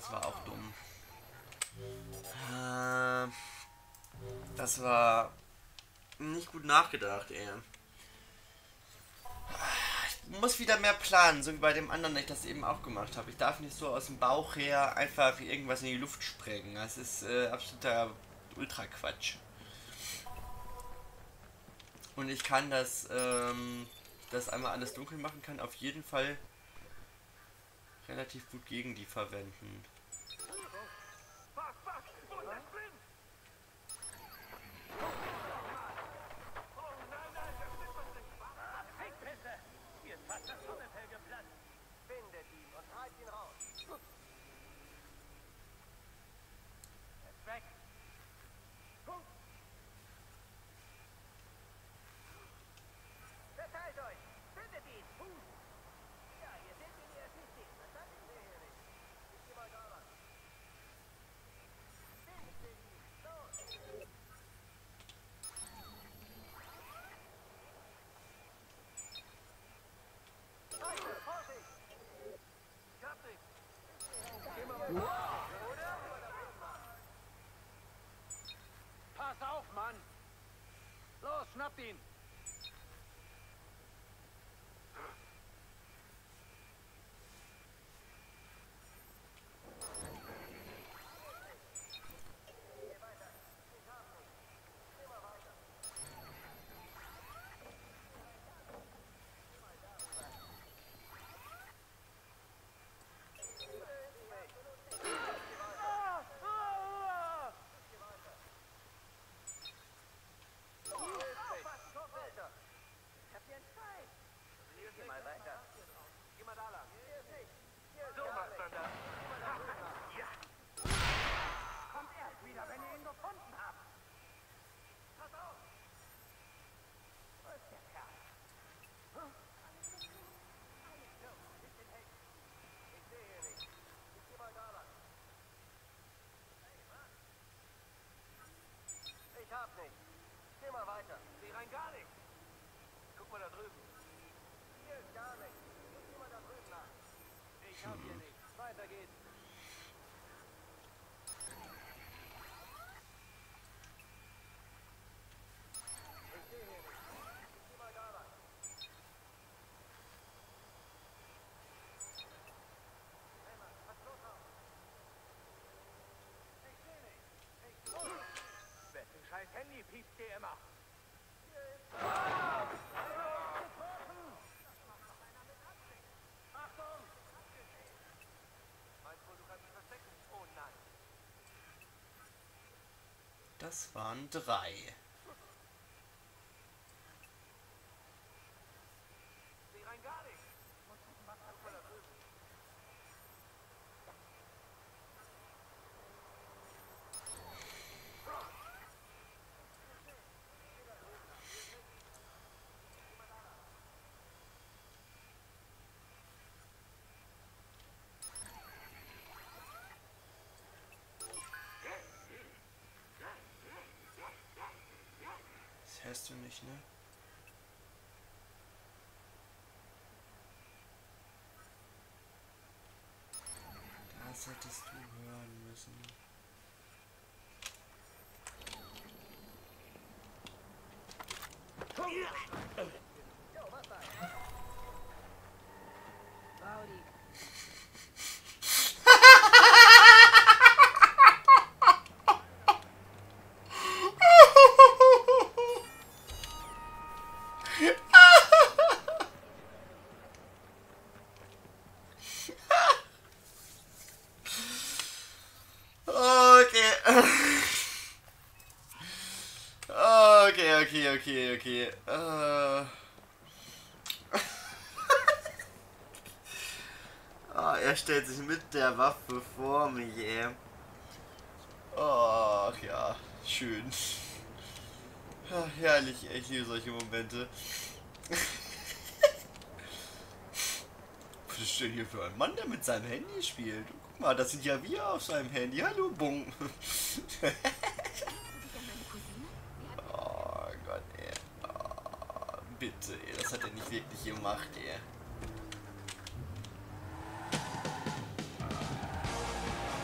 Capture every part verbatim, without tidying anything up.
das war auch dumm. Äh, das war nicht gut nachgedacht, ey. Ich muss wieder mehr planen, so wie bei dem anderen, ich das eben auch gemacht habe. Ich darf nicht so aus dem Bauch her einfach irgendwas in die Luft sprengen. Das ist äh, absoluter Ultra-Quatsch. Und ich kann das, ähm, das einmal alles dunkel machen kann, auf jeden Fall relativ gut gegen die verwenden. Pass auf, Mann! Los, schnappt ihn! Hab nicht. Geh mal weiter. Geh rein gar nicht. Guck mal da drüben. Hier ist gar nichts. Guck mal da drüben nach. Ich hab hier nichts. Weiter geht's. Ich sehe hier nichts. Geh mal da lang. Hey Mann, was los auf? Ich sehe nichts. Ich sehe nichts. Wessen scheiß Handy piepst dir immer? Achtung! Meinst du, du kannst dich verstecken? Oh nein. Das waren drei. Geh rein gar nicht. Guck mal da drüben. Das hörst du nicht, ne? Das hättest du hören müssen. Rowdy. Okay. Okay, okay, okay, okay. Äh. Oh, er stellt sich mit der Waffe vor mich, ey. Oh, ja, schön. Ja, herrlich, ich liebe solche Momente. Was ist denn hier für ein Mann, der mit seinem Handy spielt? Guck mal, das sind ja wir auf seinem Handy. Hallo, Bung. Oh Gott, ey. Oh, bitte, ey. Das hat er nicht wirklich gemacht, ey.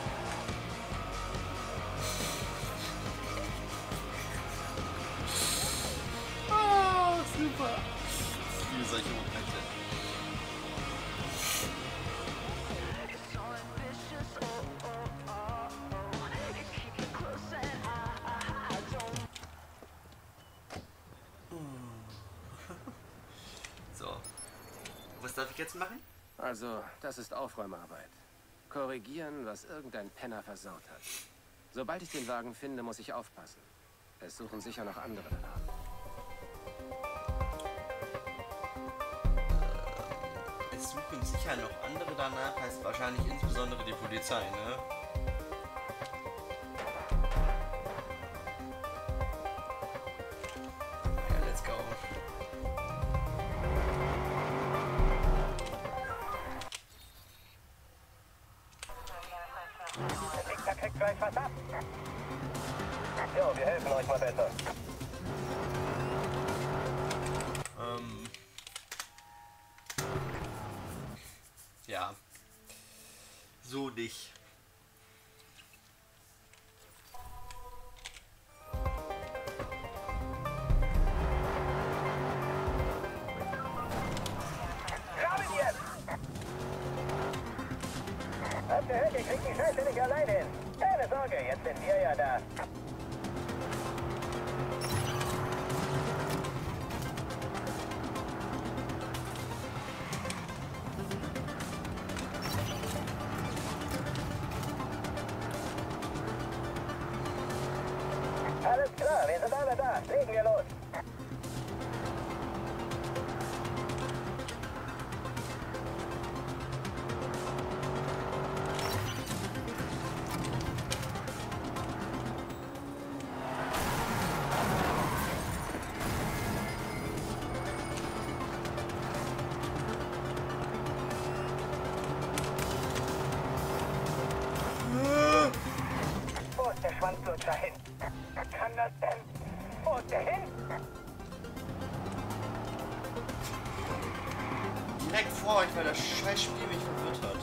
darf ich jetzt machen? Also, das ist Aufräumarbeit. Korrigieren, was irgendein Penner versaut hat. Sobald ich den Wagen finde, muss ich aufpassen. Es suchen sicher noch andere danach. Es suchen sicher noch andere danach, heißt wahrscheinlich insbesondere die Polizei, ne? Ja, let's go. Der Wichser kriegt gleich was ab. Jo, wir helfen euch mal besser. Ähm. Ja. So nicht. Graben jetzt! Habt ihr gehört, ihr kriegt die Scheiße nicht alleine hin. Keine Sorge, jetzt sind wir ja da. Alles klar, wir sind alle da. Legen wir los. Wo ist der Schwanzlutscher hin? Kann das denn? Wo ist der hin? Direkt vor euch, weil das scheiß Spiel mich verwirrt hat.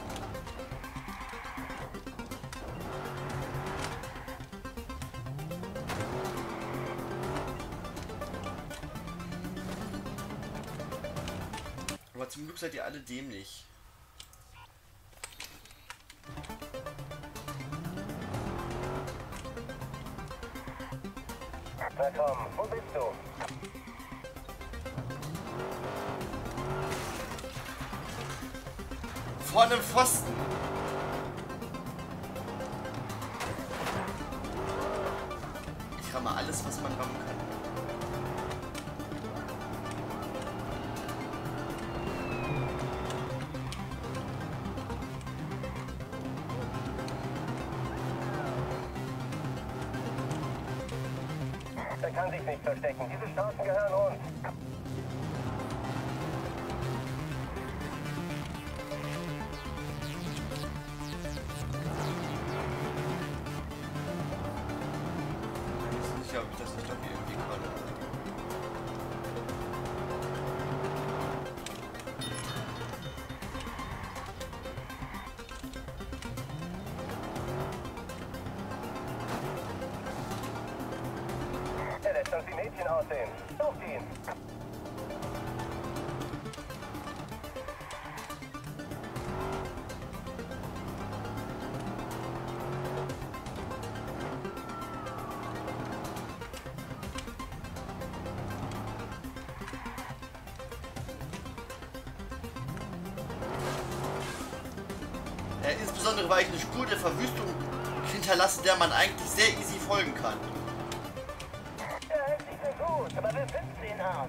Aber zum Glück seid ihr alle dämlich. Na komm, wo bist du? Vor einem Pfosten! Ich ramme alles, was man rammen kann. Der kann sich nicht verstecken. Diese Straßen gehören uns. Ich bin nicht sicher, ob ich das nicht doch irgendwie kann. Er lässt uns die Mädchen aussehen. Sucht ihn. Ja, insbesondere weil ich eine Spur der Verwüstung hinterlasse, der man eigentlich sehr easy folgen kann. Er hält sich für gut, aber wir finden ihn auf.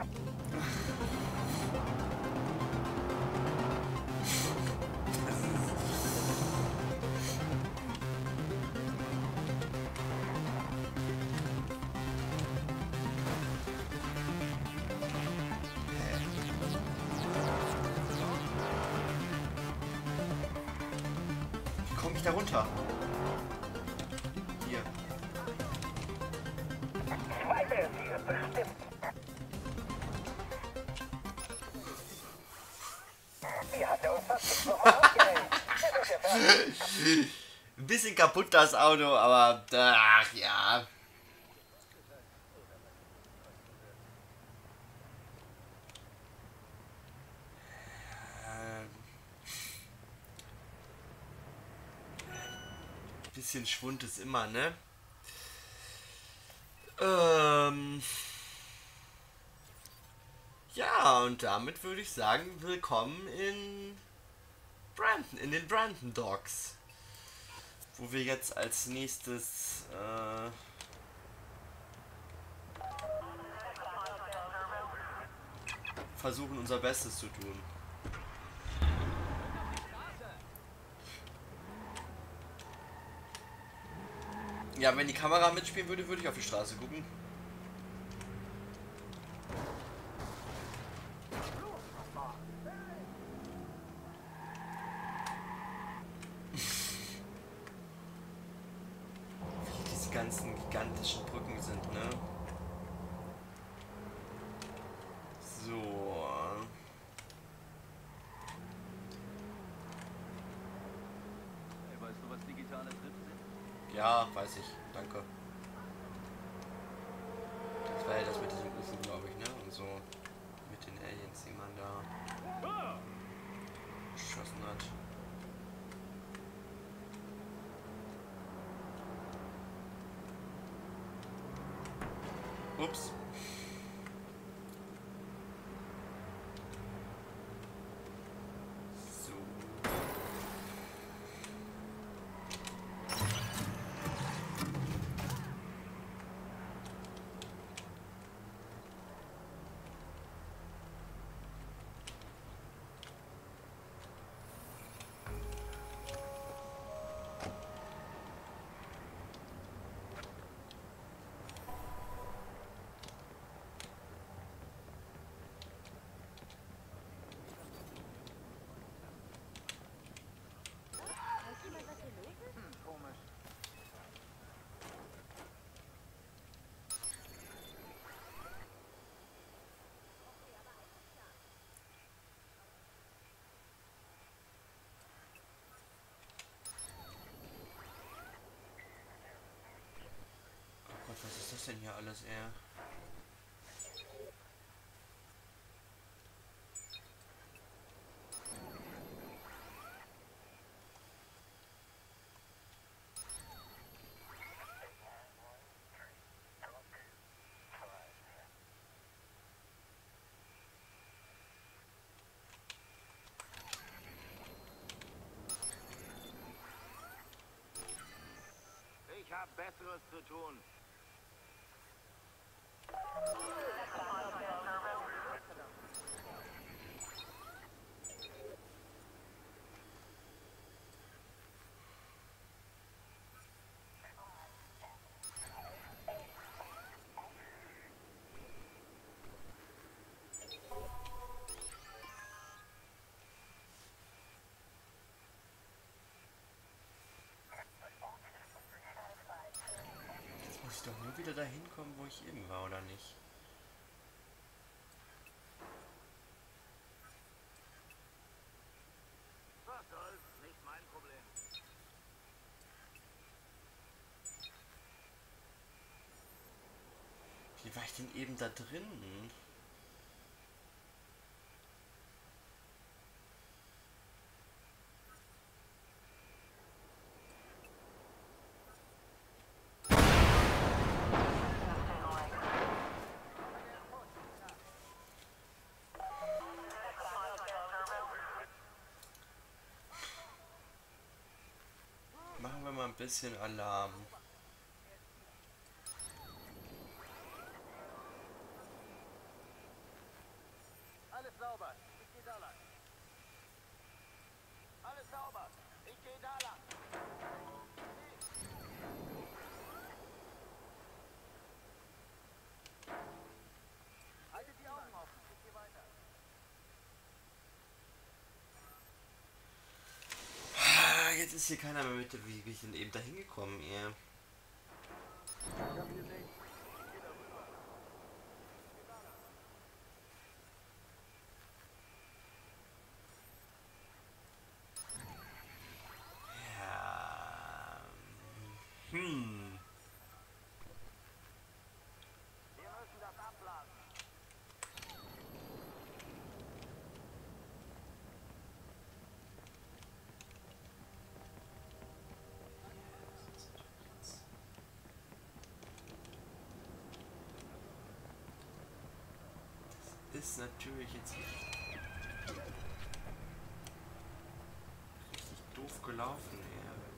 Wie komme ich da runter? Hier. Zweifel sie es bestimmt. Wie hat er uns fast nochmal abgehängt? Er wird gefährlich. Ein bisschen kaputt das Auto, aber ach ja. Ähm. Bisschen Schwund ist immer, ne? Ähm. Ja, und damit würde ich sagen, willkommen in Brandon, in den Brandon Docks. Wo wir jetzt als nächstes äh, versuchen, unser Bestes zu tun. Ja, wenn die Kamera mitspielen würde, würde ich auf die Straße gucken. Wie diese ganzen gigantischen Brücken sind, ne? So. Hey, weißt du, was digitale Trips sind? Ja, weiß ich. Danke. Das war ja das mit diesem U F O, glaube ich, ne? Und so mit den Aliens, die man da geschossen hat. Ups. So. Komisch. Oh Gott, was ist das denn hier alles, ey? Ich hab Besseres zu tun. Jetzt muss ich doch nur wieder dahin kommen, wo ich eben war, oder nicht? Was soll's? Nicht mein Problem. Wie war ich denn eben da drin? Machen wir mal ein bisschen Alarm. Alles sauber. Ich geh da lang. Alles sauber. Ich geh da lang. Haltet die Augen offen. Ich geh weiter. Ah, jetzt ist hier keiner mehr mit. Wie bin ich denn eben da hingekommen, ey? Ich hab hier nichts. Ich geh da rüber. Ja. Hm. Wir müssen das abladen. ist natürlich jetzt richtig doof gelaufen, ey.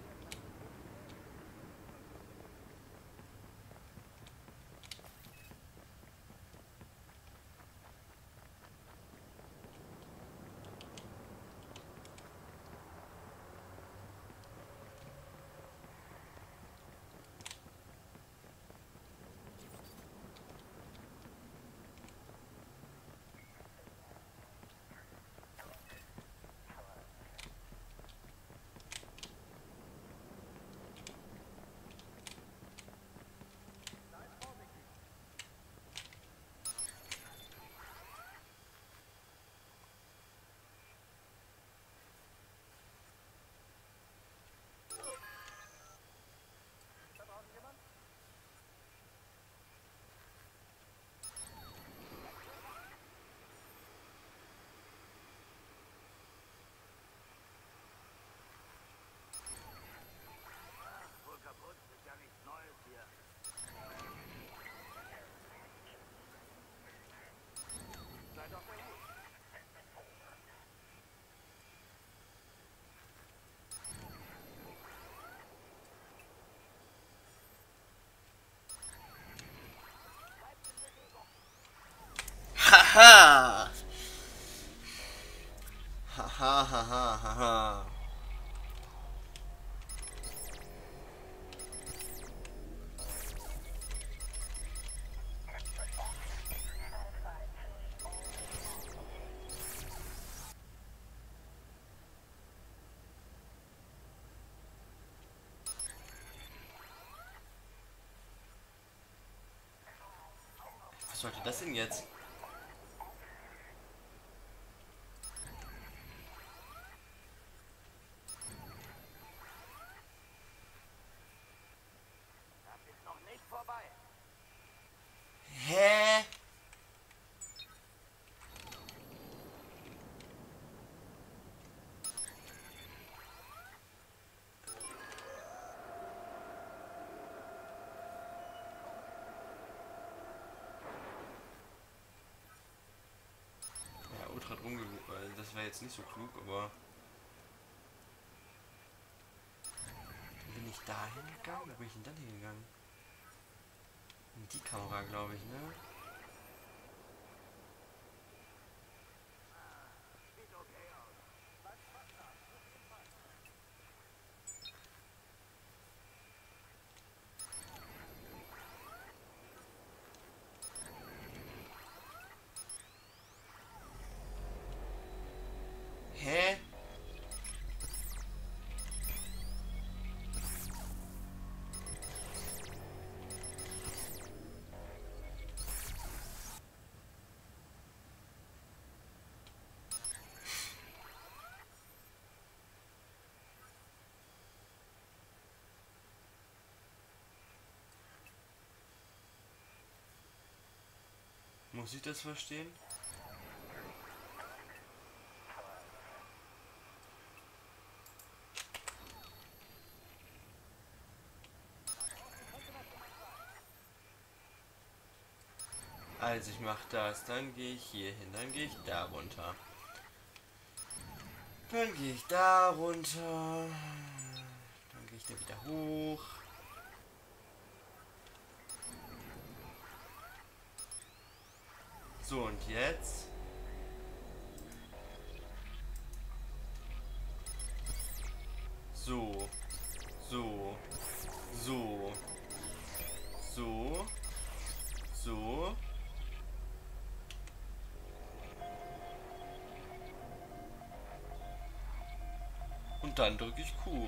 Wohl kaputt, ist ja nichts Neues hier. Seid auf der Hut. Haha! Haha, haha, haha. Was sollte das denn jetzt? Das ist noch nicht vorbei. Hä? Ja, Ultra drum gew- äh, das wäre jetzt nicht so klug, aber bin ich da hingegangen? Wo bin ich denn dann hingegangen? In die Kamera, glaube ich, ne? Sieht okay aus. Hä? Muss ich das verstehen? Also ich mach das, dann gehe ich hier hin, dann gehe ich da runter. Dann gehe ich da runter. Dann gehe ich da wieder hoch. So, und jetzt? So. So. So. So. So. Und dann drücke ich Q.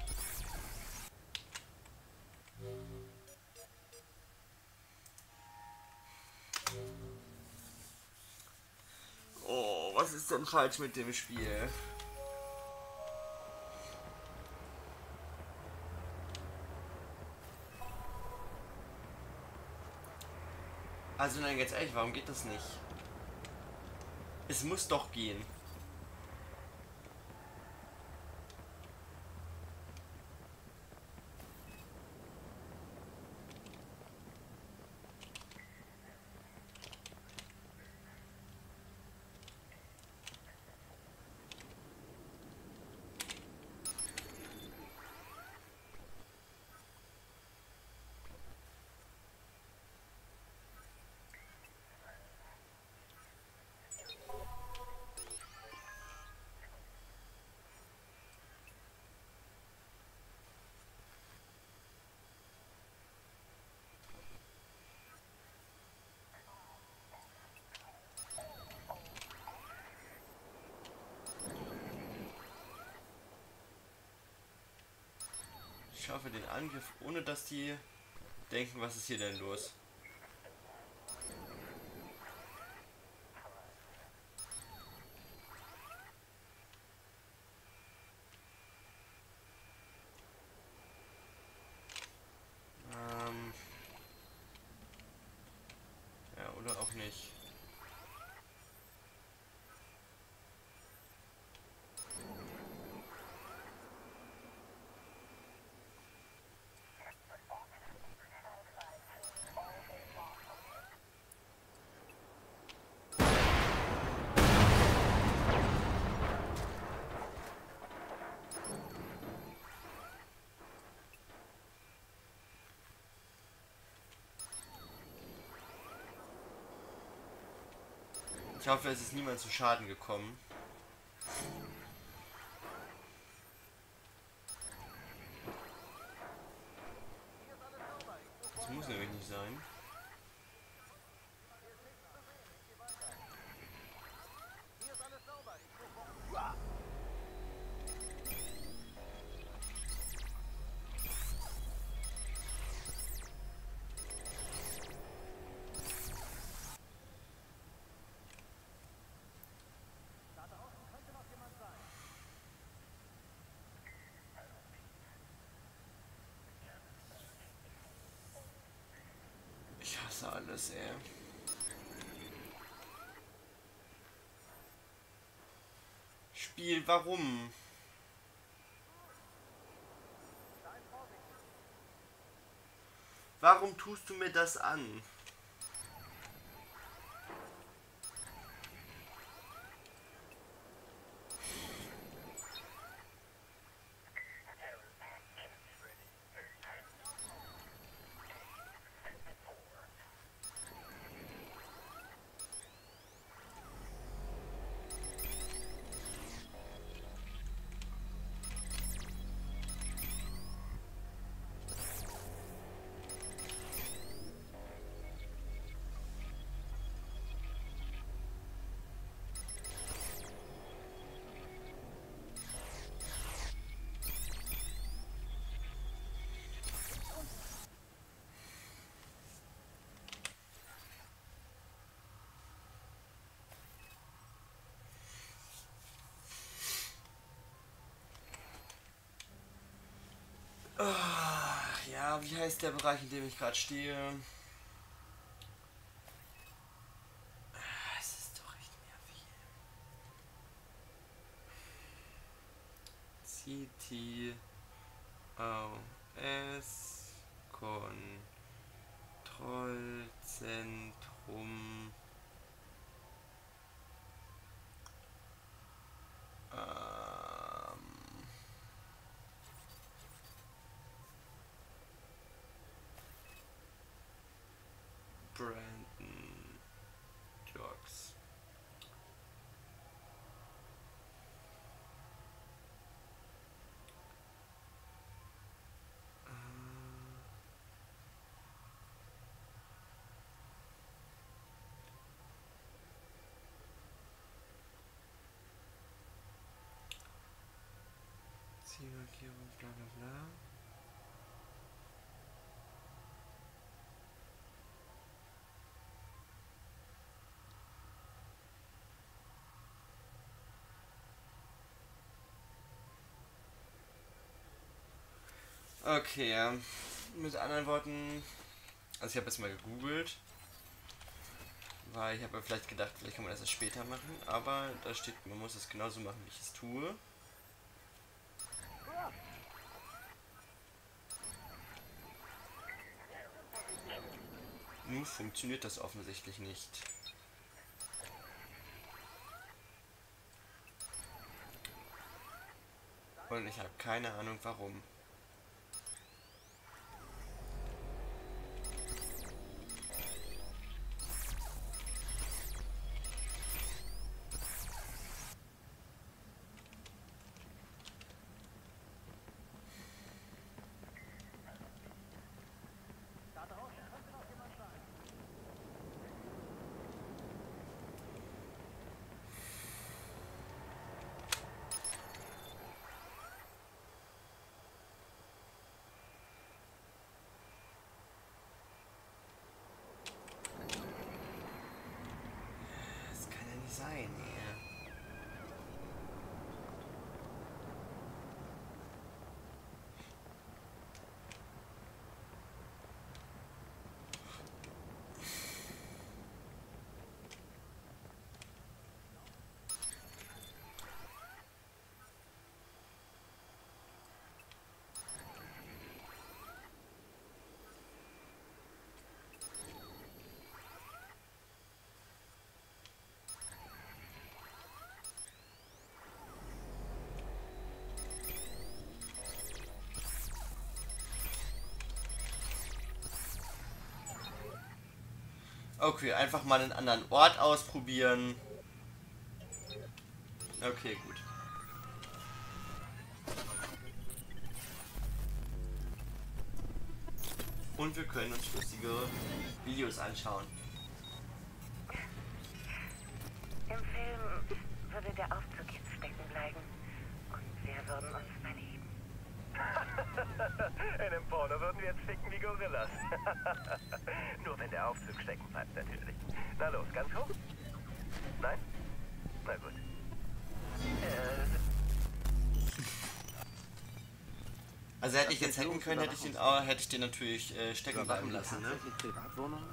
Oh, was ist denn falsch mit dem Spiel? Also nein, jetzt ehrlich, warum geht das nicht? Es muss doch gehen. Ich schaffe den Angriff, ohne dass die denken, was ist hier denn los? Ähm ja, oder auch nicht. Ich hoffe, es ist niemand zu Schaden gekommen. Das muss nämlich nicht sein. Ich hasse alles, ey. Spiel, warum? Warum tust du mir das an? Oh, ja, wie heißt der Bereich, in dem ich gerade stehe? Es ist doch echt nervig. C T O S Kontrollzentrum. Brandon Jocks. Zielmarkierung, bla bla bla. Okay, ja. Mit anderen Worten, also ich habe jetzt mal gegoogelt, weil ich habe mir vielleicht gedacht, vielleicht kann man das erst später machen, aber da steht, man muss es genauso machen, wie ich es tue. Nun funktioniert das offensichtlich nicht. Und ich habe keine Ahnung warum. Okay, einfach mal einen anderen Ort ausprobieren. Okay, gut. Und wir können uns lustige Videos anschauen. Im Film würde der Aufzug jetzt stecken bleiben und wir würden uns verlieben. In dem Porno würden wir jetzt ficken wie Gorillas. Nur wenn der Aufzug stecken bleibt, natürlich. Na los, ganz hoch? Nein? Na gut. Äh, Also hätte ich jetzt hacken können, hätte ich den, auch, hätte ich den natürlich äh, stecken bleiben lassen, ne? Tatsächlich Privatwohnungen?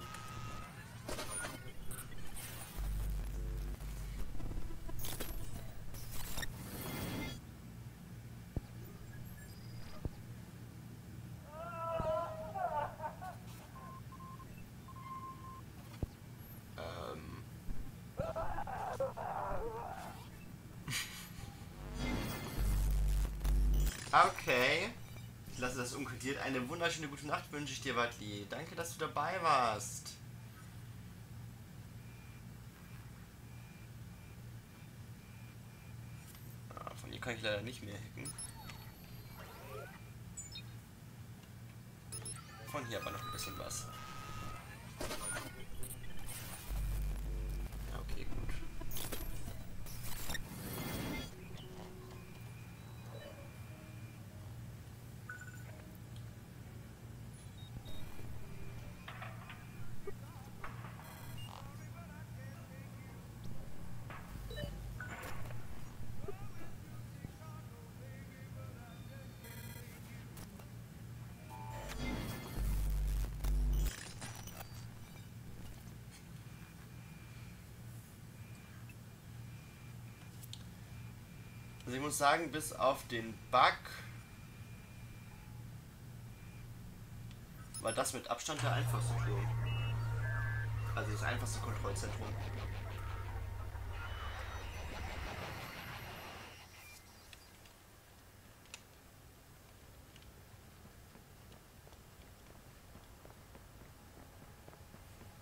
Ähm. Okay. Ich lasse das unkodiert. Eine wunderschöne gute Nacht wünsche ich dir, Wadli. Danke, dass du dabei warst. Ah, von hier kann ich leider nicht mehr hacken. Von hier aber noch ein bisschen was. Okay, gut. Also ich muss sagen, bis auf den Bug war das mit Abstand der einfachste Turm. Also das einfachste Kontrollzentrum.